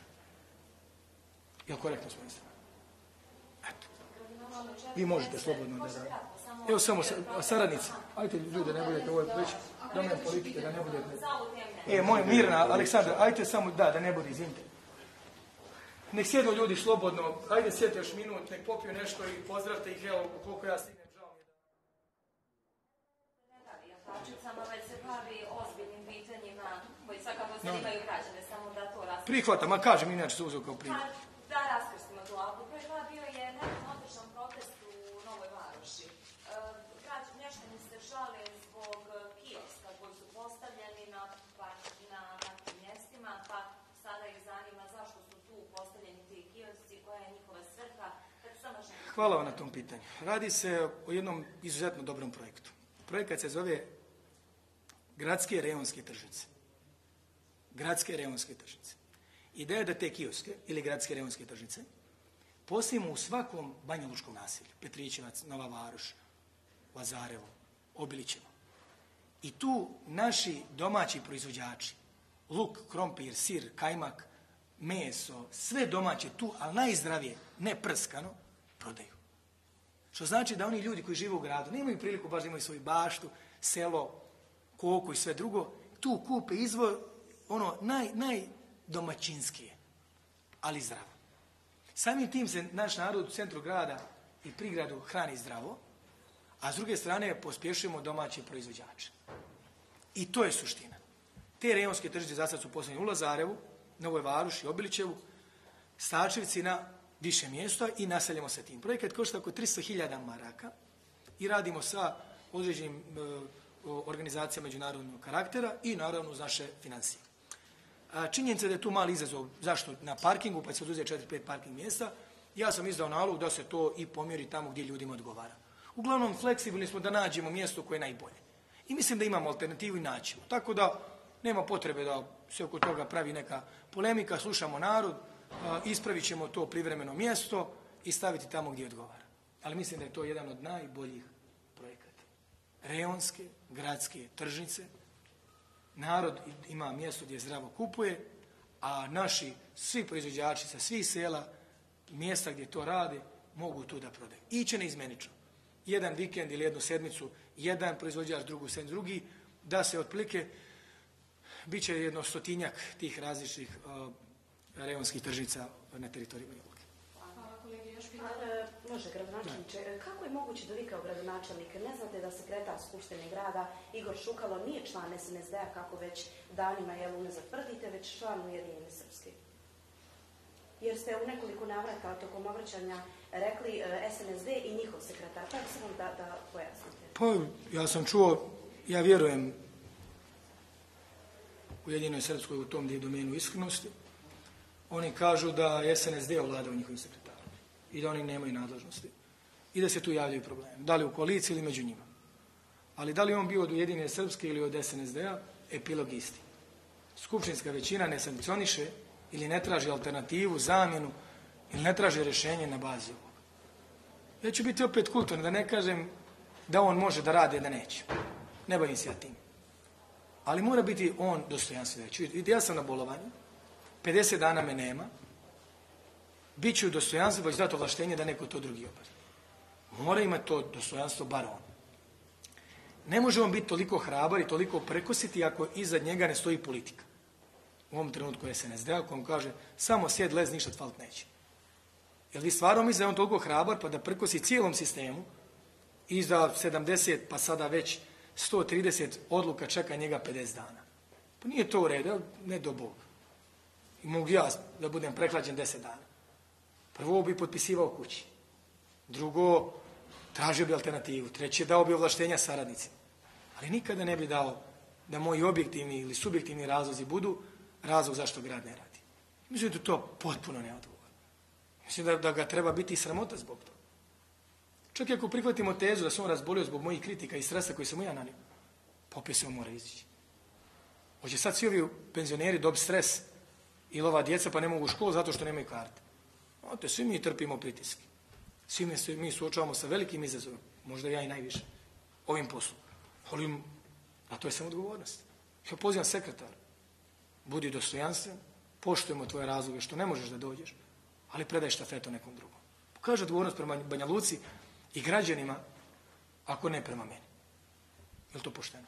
Jel korektno s mojim strane? Eto. Vi možete slobodno da radite. Evo samo saradnici. Ajte ljudi, ne budete ovo već domen politike, da ne budete... Moj Mirna, Aleksandar, ajte samo, da ne bude, izvinite. Nek sjedu ljudi slobodno, ajde sjedite još minut, nek popiju nešto i pozdravite ih, evo, koliko ja stignem, žao mi je da... Ne bavi jahačicama, već se bavi ozbiljnim pitanjima koji svakako zanimaju građane, samo da to raskrstimo. Prihvatam, a kažem, inače se uzeo kao primjer. Da raskrstimo to, a prva bio je nekako odličan protest u Novoj Varoši. Mještani se žale zbog kioska koji su postavljeni na takvim mjestima, pa sada ih zanima zašto su tu postavljeni ti kiosci, koja je njihova svrha. Hvala vam na tom pitanju. Radi se o jednom izuzetno dobrom projektu. Projekat se zove Gradske rejonske tržnice. Gradske rejonske tržnice. Ideja je da te kioske ili gradske rejonske tržnice postavimo u svakom banjalučkom naselju. Petrićevac, Nova Varoš, Lazarevo, Obilićevo. I tu naši domaći proizvođači, luk, krompir, sir, kajmak, meso, sve domaće tu, ali najzdravije, ne prskano, prodaju. Što znači da oni ljudi koji žive u gradu nemaju priliku baš da imaju svoju baštu, selo, koku i sve drugo, tu kupe izvor, ono najdomaćinskije, ali zdravo. Samim tim se naš narod u centru grada i prigradu hrani zdravo, a s druge strane pospješujemo domaće proizvođače. I to je suština. Te rejonske tržnice za sad su postavljene u Lazarevu, Novoj Varoši, Obilićevu, Starčevci na više mjesta i naseljamo sa tim. Projekat košta oko 300.000 maraka i radimo sa određenim organizacijama međunarodnog karaktera i naravno uz naše financije. Činjenica je da je tu mali izazov. Zašto? Na parkingu, pa se oduze 4-5 parking mjesta, ja sam izdao nalog da se to i pomjeri tamo gdje ljudima odgovara. Uglavnom, fleksibilni smo da nađemo mjesto koje je najbolje. I mislim da imamo alternativu i naćemo. Tako da nema potrebe da se oko toga pravi neka polemika, slušamo narod, ispravit ćemo to privremeno mjesto i staviti tamo gdje odgovara. Ali mislim da je to jedan od najboljih projekata. Reonske, gradske tržnice, narod ima mjesto gdje zdravo kupuje, a naši svi proizvođači sa svih sela, mjesta gdje to rade, mogu tu da prodaju. Iće neizmenično. Jedan vikend ili jednu sedmicu, jedan proizvođač, drugu sedmicu, drugi, da se otprilike, bit će jedno 100-tinjak tih različitih reonskih tržnica na teritoriju Banja Luke. Hvala kolegi, još Može, gradonačelniče, kako je moguće da vi kao gradonačelnik ne znate da sekretar Skupštine grada Igor Šukalo nije član SNSD-a kako već danima unazad tvrdite, već član Ujedinjene Srpske? Jer ste u nekoliko navrata tokom obraćanja rekli SNSD i njihov sekretar. Kako samo da pojasnite? Pa, ja sam čuo, ja vjerujem Ujedinjenoj Srpskoj u tom domenu iskrenosti. Oni kažu da SNSD ovladao njihovim sekretarom i da oni nemaju nadležnosti i da se tu javljaju problemi. Da li u koaliciji ili među njima. Ali da li on bio od Ujedinjene Srpske ili od SNSD-a, epilog isti. Skupštinska većina ne sankcioniše ili ne traži alternativu, zamjenu ili ne traži rješenje na bazi ovoga. Ja ću biti opet kulturan, da ne kažem da on može da radi, da neće. Ne bavim se ja tim. Ali mora biti on dostojanstven. Vidite, ja sam na bolovanju, 50 dana me nema, bit ću dostojanstven, pa ću dati ovlaštenje da neko to drugi obavi. Mora imati to dostojanstvo bar on. Ne može on biti toliko hrabar i toliko prekositi ako iza njega ne stoji politika. U ovom trenutku SNSD-a kojem kaže samo sjed, lez, ništa falit neće. Jel vi stvarno mislite da je on toliko hrabar pa da prekosi cijelom sistemu i za 70 pa sada već 130 odluka čeka njega 50 dana. Pa nije to u redu, ne do Bog. I mogu ja da budem prehlađen 10 dana. Prvo bi potpisivao kući. Drugo, tražio bi alternativu. Treće, dao bi ovlaštenja saradnicima. Ali nikada ne bi dao da moji objektivni ili subjektivni razlozi budu razlog zašto grad ne radi. Mislim da je to potpuno neodgovorno. Mislim da ga treba biti i sramota zbog toga. Čak i ako prihvatimo tezu da se on razbolio zbog mojih kritika i stresa koji sam mu ja nanio, pa opet se on mora izići. Hoće sad svi ovi penzioneri dobiti stres ili ova djeca pa ne mogu u školu zato što nemaju karte. Znate, svi mi trpimo pritiske. Svi mi suočavamo sa velikim izazovima, možda ja i najviše, ovim poslom. Ali, a to je samo odgovornost. Ja pozivam sekretar, budi dostojanstven, poštujemo tvoje razloge što ne možeš da dođeš, ali predaj štafetu nekom drugom. Pokaže odgovornost prema Banja Luci i građanima, ako ne prema meni. Je li to pošteno?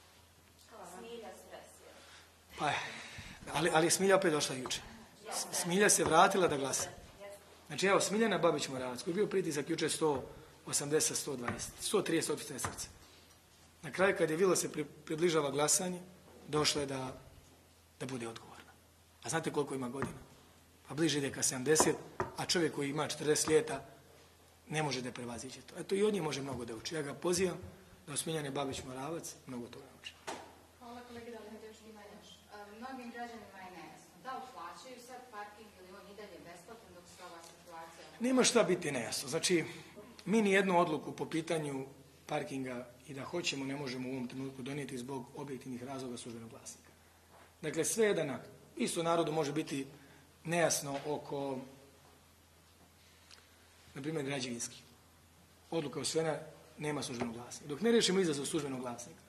Smilja stres. Pa, ali Smilja opet došla juče. Smilja se vratila da glasa. Znači, evo, Smiljana Babić-Moravac, koji je bio pritisak juče 180, 120, 130 otpustne srce. Na kraju, kad je vidjela se približava glasanje, došla je da bude odgovorna. A znate koliko ima godina? Pa bliže ide ka 70, a čovjek koji ima 40 ljeta ne može da prevaziđe to. Eto, i od njih može mnogo da uči. Ja ga pozivam da od Smiljane Babić-Moravac mnogo toga uči. Hvala kolegi, da li imate još pitanja? Mnogim građanima je nejasno. Da li plaćaju sad parking ili on i dalje besplatan dok se ova situacija... Nema šta biti nejasno. Znači, mi ni jednu odluku po pitanju parkinga i da hoćemo ne možemo u ovom trenutku donijeti zbog objektivnih razloga službenog vlasnika. Dakle, sve jedan akt. Isto narodu može biti nejasno oko, na primjer, građevinski. Odluka usvojena, nema službenog vlasnika. Dok ne riješimo izazov službenog vlasnika,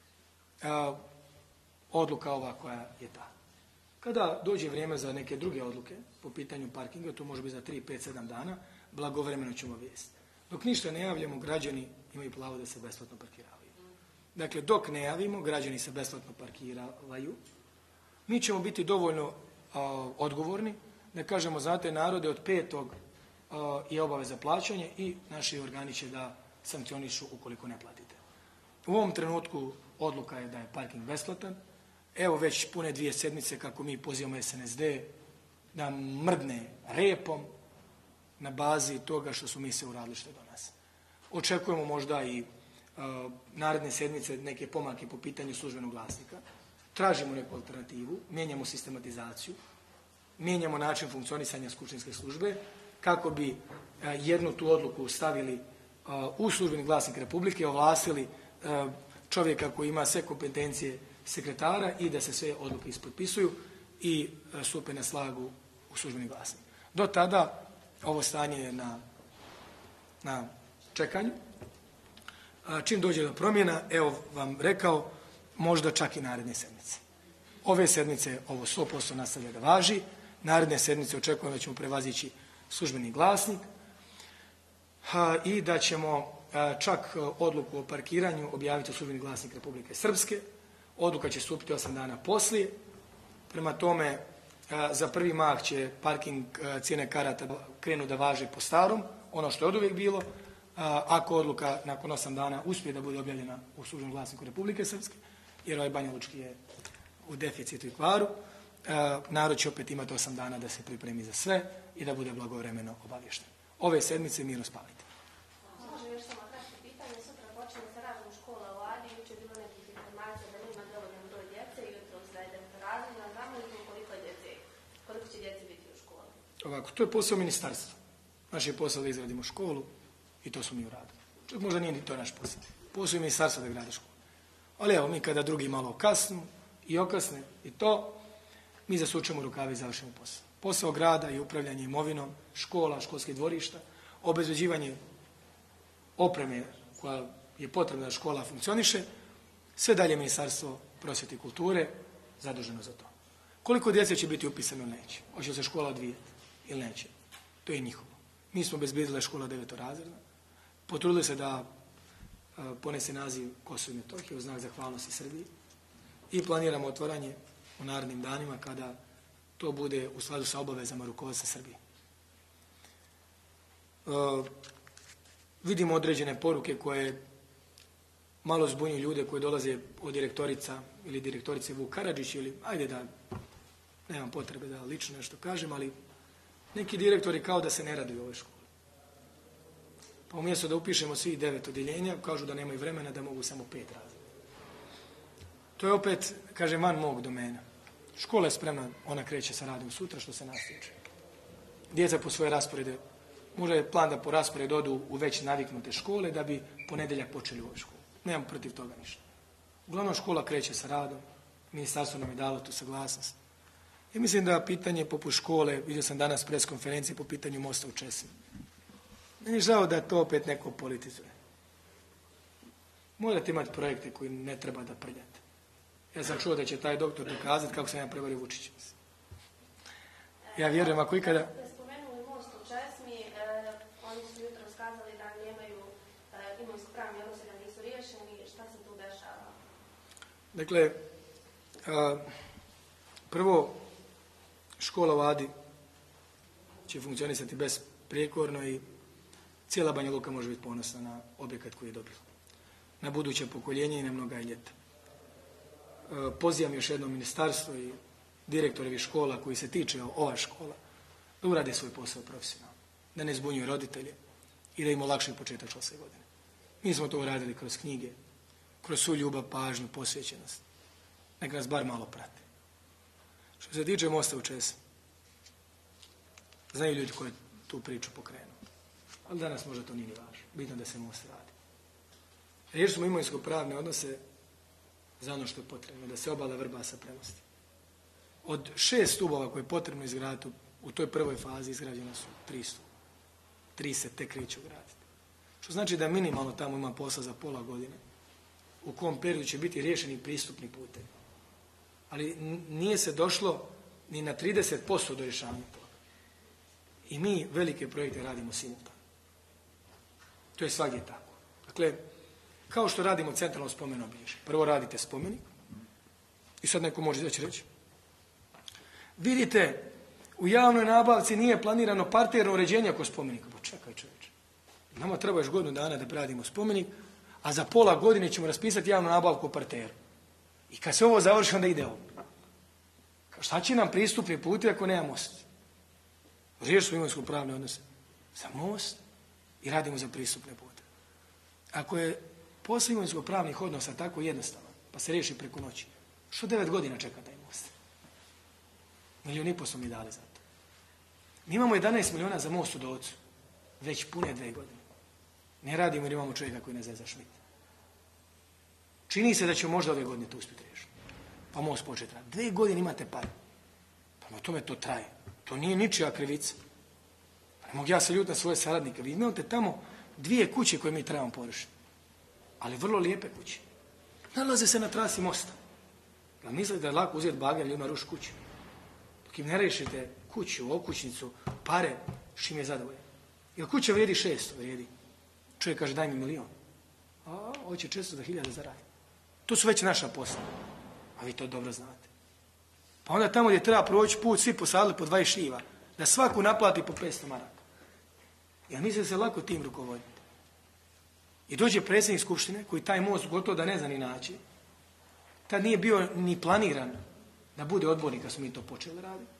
odluka ova koja je ta. Kada dođe vrijeme za neke druge odluke po pitanju parkinga, to može biti za 3, 5, 7 dana, blagovremeno ćemo vijesti. Dok ništa ne javljamo, građani imaju pravo da se besplatno parkiravaju. Dakle, dok ne javimo, građani se besplatno parkiravaju. Mi ćemo biti dovoljno odgovorni da kažemo, znate, narode od 5. je obaveza plaćanje i naši organi će da sankcionišu ukoliko ne platite. U ovom trenutku odluka je da je parking besplatan. Evo već pune 2 sedmice kako mi pozivamo SNSD da mrdne repom na bazi toga što su mi se uradili što do nas. Očekujemo možda i naredne sedmice neke pomake po pitanju službenog glasnika. Tražimo neku alternativu, mijenjamo sistematizaciju, mijenjamo način funkcionisanja skupštinske službe kako bi jednu tu odluku stavili u službeni glasnik Republike, ovlastili čovjeka koji ima sve kompetencije sekretara i da se sve odluke ispotpisuju i stupe na snagu u službeni glasnik. Do tada ovo stanje je na čekanju. Čim dođe do promjena, evo vam rekao, možda čak i naredne sedmice. Ove sedmice ovo 100% nastavlja da važi, naredne sedmice očekujemo da ćemo prevazići službeni glasnik i da ćemo čak odluku o parkiranju objaviti u službeni glasnik Republike Srpske. Odluka će stupiti 8 dana poslije. Prema tome, za prvi mah će parking cijene karata krenu da važe po starom, ono što je oduvijek bilo. Ako odluka nakon 8 dana uspije da bude objavljena u službenom glasniku Republike Srpske, jer ovaj Banja Lučki je u deficitu i kvaru, narod će opet imati 8 dana da se pripremi za sve i da bude blagovremeno obavješten. Ove sedmice mirno spavite. Može još samo kratko pitanje. Sutra počinje sa radom škola u Adi. Jučer je bilo nekih informacija da nema dovoljan broj djece i jutros da je 9 razreda. Znamo li koliko će djece biti u školi? Ovako, to je posao ministarstva. Naš je posao da izradimo školu i to smo mi uradili. Čak možda nije ni to naš posao. Posao je ministarstva da gradi školu. Ali evo, mi kada drugi malo kasnu i okasne i to, mi zasučemo rukave i završimo posao. Posao grada i upravljanje imovinom, škola, školskih dvorišta, obezbeđivanje opreme koja je potrebna da škola funkcioniše, sve dalje Ministarstvo prosvjete i kulture zaduženo za to. Koliko djece će biti upisano ili neće? Hoće se škola odvijeti ili neće? To je njihovo. Mi smo obezbedili škola 9-razredna, potrudili se da ponese naziv Kosovo i Metohije u znak zahvalnosti Srbiji i planiramo otvaranje u narednim danima kada to bude u skladu sa obavezama rukovodstva Srbije. Vidimo određene poruke koje malo zbunjuju ljude koji dolaze od direktorica ili direktorice Vuk Karadžić ili, ajde da, nemam potrebe da lično nešto kažem, ali neki direktori kao da se ne raduju ovoj školi. Pa umjesto da upišemo svih 9 odjeljenja, kažu da nemaju vremena, da mogu samo 5 razreda. To je opet, kažem, van mog domena. Škola je spremna, ona kreće sa radom sutra, što se nas tiče. Djeca po svoje rasporede, možda je plan da po rasporedu odu u već naviknute škole, da bi ponedjeljak počeli u ovoj školi. Nemam protiv toga ništa. Uglavnom, škola kreće sa radom, ministarstvo nam je dalo tu saglasnost. I mislim da pitanje poput škole, vidio sam danas pres konferencije po pitanju mosta u Česmi. Meni je žao da to opet neko politizuje. Morate imati projekte koji ne treba da prljate. Ja sam čuo da će taj doktor dokazati kako sam ja prevario Vučića. Ja vjerujem ako ikada... Da spomenuli most u Česmi, oni su jutro skazali da nemaju imovinsko-pravni odnosi, da nisu riješeni. Šta se tu dešava? Dakle, prvo, škola u Adi će funkcionisati besprijekorno i cijela Banja Luka može biti ponosna na objekat koji je dobila. Na buduće pokoljenje i na mnoga ljeta. Pozivam još jedno ministarstvo i direktorevi škola koji se tiče ova škola da urade svoj posao profesionalno, da ne zbunjuju roditelje i da im olakšaju početak školske godine. Mi smo to uradili kroz knjige, kroz svu ljubav, pažnju, posvećenost. Neka nas bar malo prate. Što se tiče mosta u Česmi, znaju ljudi koji tu priču pokrenu. Ali danas možda to nije ni važno. Bitno da se most radi. Riješili smo imovinsko-pravne odnose za ono što je potrebno, da se obala Vrbasa premosti. Od 6 stubova koje je potrebno izgraditi u toj prvoj fazi izgrađena su 3 stuba. 3 se tek kreće graditi. Što znači da minimalno tamo ima posla za pola godine, u kom periodu će biti riješeni pristupni putevi. Ali nije se došlo ni na 30% do rješavanja toga. I mi velike projekte radimo simultano. To je svagdje tako. Dakle, kao što radimo centralno spomen obilježje. Prvo radite spomenik i sad neko može reći. Vidite, u javnoj nabavci nije planirano parterno uređenje oko spomenika. Pa čekaj čovječe. Nama treba još godinu dana da radimo spomenik, a za pola godine ćemo raspisati javnu nabavku o parteru. I kad se ovo završi, onda ide ovo. Šta će nam pristupni put ako nema most? Riješili smo imovinsko-pravne odnose za most i radimo za pristupne pute. Ako je posao imovinsko-pravnih odnosa tako jednostavno, pa se riješi preko noći, što 9 godina čeka taj most? 1,5 milijuna smo mi dali za to. Mi imamo 11 milijuna za most u Dolcu, već pune 2 godine. Ne radimo jer imamo čovjeka koji ne zna za šmit. Čini se da ćemo možda ove godine to uspjeti riješiti. Pa most početi raditi. 2 godine imate pare. Pa na tome to traje. To nije ničija krivica. Ne mogu ja se ljuti na svoje saradnike. Vi imate tamo 2 kuće koje mi trebamo porušiti. Ali vrlo lijepe kuće. Nalaze se na trasi mosta. Ja mislite da je lako uzeti bager ili ima ruš kuću. Dok im ne rešite kuću, okućnicu, pare, s čim je zadovoljan. Jer kuća vrijedi 600, vrijedi. Čovjek kaže daj mi 1 milijun. A hoće 400.000 zaradi. To su već naša posla. A vi to dobro znate. Pa onda tamo gdje treba proći put, svi posadili po 20 šiva. Da svaku naplati po 500 maraka. Ja mislim da se lako tim rukovoditi. I dođe predsjednik skupštine koji taj most gotovo da ne zna ni način. Tad nije bio ni planiran da bude odbornik kad smo mi to počeli raditi.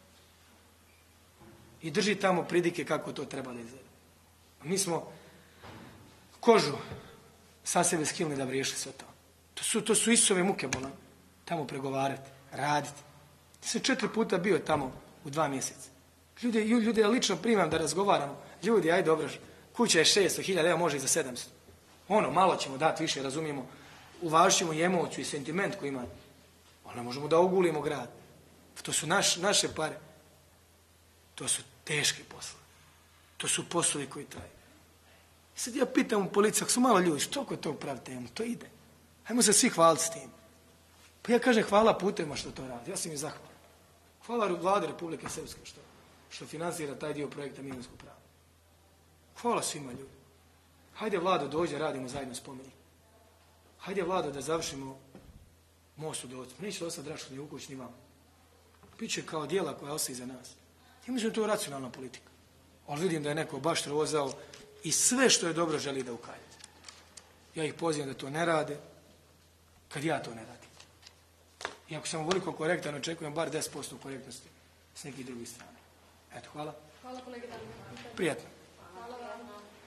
I drži tamo pridike kako to treba da izgleda. A mi smo kožu sa sebe skilni da bi riješili sve to. To su Isusove muke bolan. Tamo pregovarati, raditi. Ja sam 4 puta bio tamo u 2 mjeseca. Ljude ja lično primam da razgovaramo. Ljudi, aj dobro, kuća je 600.000, evo može i za 700. Malo ćemo dati više, razumijemo. Uvažit ćemo i emociju i sentiment koji ima. Ali ne možemo da ogulimo grad. To su naše pare. To su teški poslovi. To su poslovi koji traju. Sad ja pitam u policiji, ako su malo ljudi, što ko to pravi temu? To ide. Hajmo se svi hvaliti s tim. Pa ja kažem hvala putevima što to radi. Ja sam im zahvalan. Hvala Vladi Republike Srpske što financira taj dio projekta mirovinskog prava. Hvala svima ljudi. Hajde Vlado dođe, radimo zajedno spomenik. Hajde Vlado da završimo most u Dolcu. Neće ostati Draško ni Vuković ni vama. Biće kao dijela koja ostaje iza nas. Ja mislim da to je racionalna politika. Ali vidim da je neko baš trovozao i sve što je dobro želi da ukalje. Ja ih pozivam da to ne rade, kad ja to ne radim. I ako sam ovoliko korektan, očekujem bar 10% korektnosti s nekih drugih strana. Eto, hvala. Hvala kolege. Prijatno. Hvala vam.